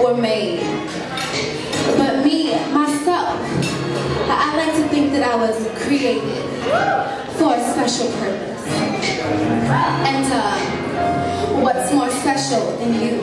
were made. But me, myself, I like to think that I was created for a special purpose. And what's more special than you?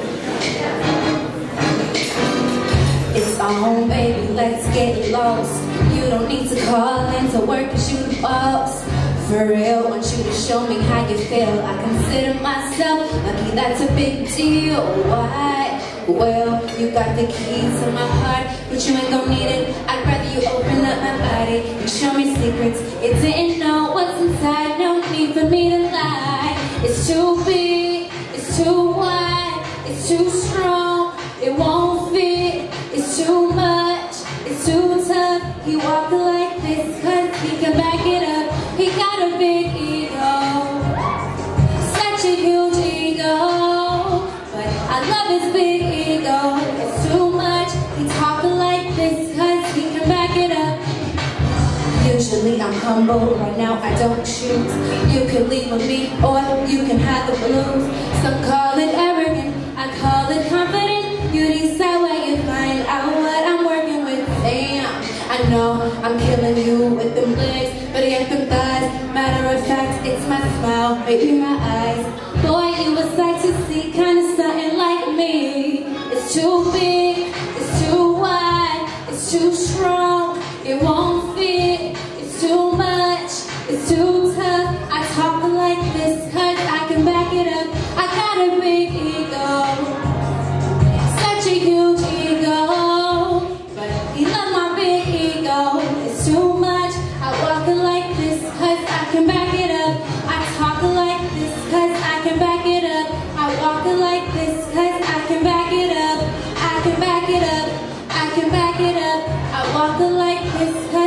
It's on, baby, let's get lost. You don't need to call in to work cause you the boss. For real, want you to show me how you feel. I consider myself lucky, that's a big deal. Why? Well, you got the keys to my heart, but you ain't gon' need it. I'd rather you open up my body and show me secrets. It didn't know what's inside, no need for me to lie. It's too big, it's too wide, it's too strong, it won't fit. It's too much, it's too tough. He walked like this cause he can back it up. He got a big ego, such a huge ego, but I love his big ego. It's too much, he talking like this cause he can back it up. Usually I'm humble, right now I don't choose. You can leave with me or you can have the blues. Some call it arrogant, I call it confident. You decide where you find out what I'm working with. Damn, I know I'm killing you with them legs, but it ain't them thighs. Matter of fact, it's my smile, maybe my eyes. Boy, you a sight to see, kinda something like me. It's too big, it's too wide, it's too strong, it won't fit. It's too much, it's too tough. I talk like this cause I can back it up. I got a big ego, such a huge ego, but he love my big ego. It's too much, I walk like this cause I can back it up. I talk like this cause I can back it up. I walk like this cause I can back it up. I can back it up, I can back it up. I walk like this cause